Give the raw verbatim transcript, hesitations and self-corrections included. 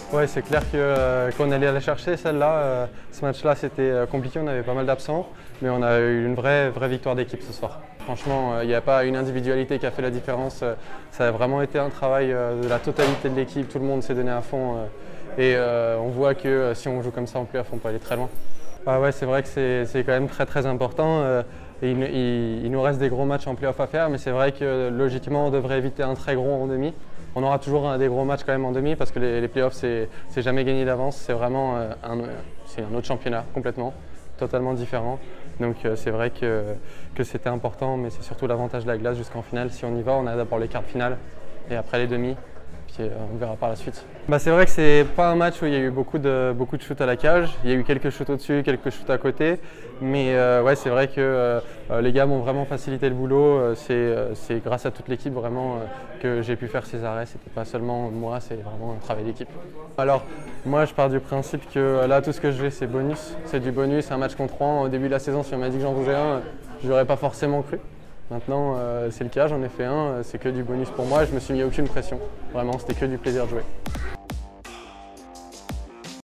Ouais, c'est clair que, euh, qu'on allait la chercher celle-là. Euh, ce match-là, c'était euh, compliqué, on avait pas mal d'absents, mais on a eu une vraie, vraie victoire d'équipe ce soir. Franchement, il euh, n'y a pas une individualité qui a fait la différence. Euh, ça a vraiment été un travail euh, de la totalité de l'équipe, tout le monde s'est donné à fond. Euh, et euh, on voit que euh, si on joue comme ça en playoff, on peut aller très loin. Ah ouais, c'est vrai que c'est quand même très très important. Euh, et il, il, il nous reste des gros matchs en playoff à faire, mais c'est vrai que logiquement, on devrait éviter un très gros en demi. On aura toujours un, des gros matchs quand même en demi parce que les, les playoffs, c'est jamais gagné d'avance. C'est vraiment euh, un, un autre championnat complètement, totalement différent. Donc euh, c'est vrai que, que c'était important, mais c'est surtout l'avantage de la glace jusqu'en finale. Si on y va, on a d'abord les quarts de finale et après les demi. Puis euh, on verra par la suite. Bah, c'est vrai que c'est pas un match où il y a eu beaucoup de, beaucoup de shoots à la cage. Il y a eu quelques shoots au-dessus, quelques shoots à côté. Mais euh, ouais, c'est vrai que euh, les gars m'ont vraiment facilité le boulot. C'est euh, grâce à toute l'équipe vraiment euh, que j'ai pu faire ces arrêts. C'était pas seulement moi, c'est vraiment un travail d'équipe. Alors moi, je pars du principe que là, tout ce que je fais, c'est bonus. C'est du bonus, un match contre Rouen. Au début de la saison, si on m'a dit que j'en faisais un, je n'aurais pas forcément cru. Maintenant, euh, c'est le cas, j'en ai fait un, c'est que du bonus pour moi, je me suis mis aucune pression. Vraiment, c'était que du plaisir de jouer.